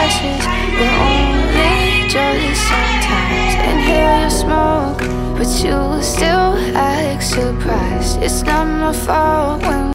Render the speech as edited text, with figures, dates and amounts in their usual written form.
ashes. We're only jealous sometimes. Inhale your smoke, but you still act surprised. It's not my fault when